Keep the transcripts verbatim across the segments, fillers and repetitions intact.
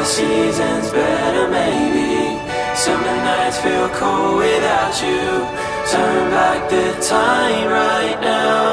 seasons better maybe. Summer nights feel cold without you. Turn back the time right now.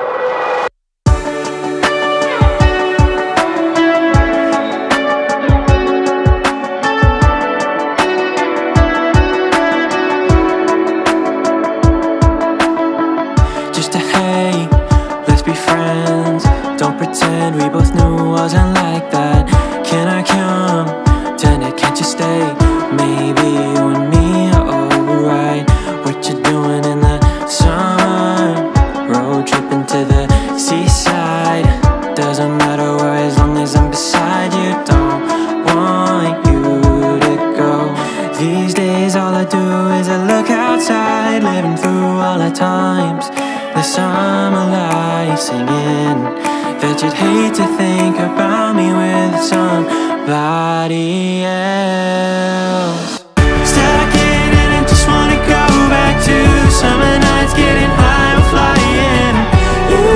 Just a hey, let's be friends. Don't pretend we both knew it wasn't like that. Can I come? Turn it, can't you stay? Maybe you and me are alright. What you doing in the summer? Road tripping to the seaside. Doesn't matter where as long as I'm beside you. Don't want you to go. These days all I do is I look outside, living through all the times. The summer life singing that you'd hate to think about me with somebody else. Stuck in it and just wanna go back to summer nights, getting high and flying. You,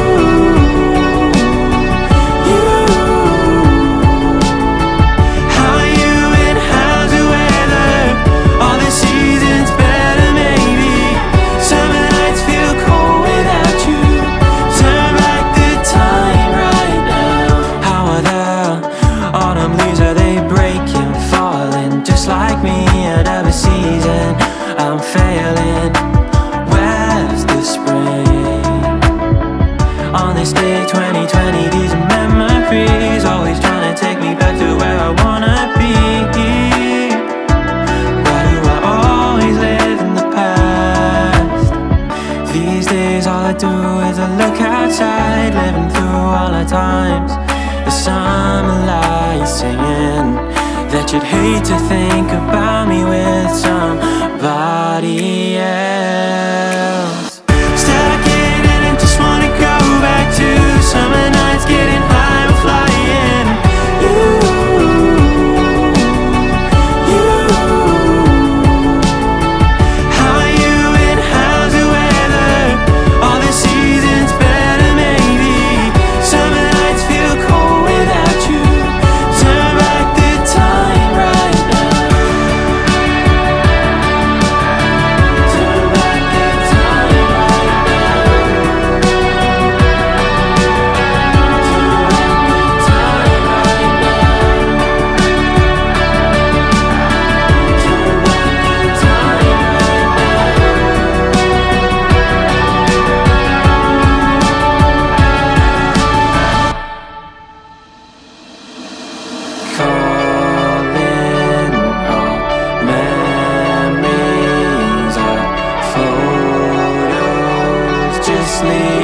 you. How are you and how's the weather? All the seasons better maybe. Summer nights feel cold without you. Turn back the time right now. How are the autumn leaves, are they breaking, falling just like me out of a season? I'm failing. Where's the spring? On this day twenty twenty, these are memories always trying to take me back to where I wanna be. Why do I always live in the past? These days all I do is I look outside, living through all the times. The summer lights singing that you'd hate to think about me with somebody else. Stuck in it and just wanna go back to summer nights, getting high and flying. You, you. How are you and how's the weather? All the seasons better maybe. Summer nights feel cold without you. Turn back the time right now. Turn back the time right now. Turn back the time right now. Turn back the time right Calling all memories, our photos just leave.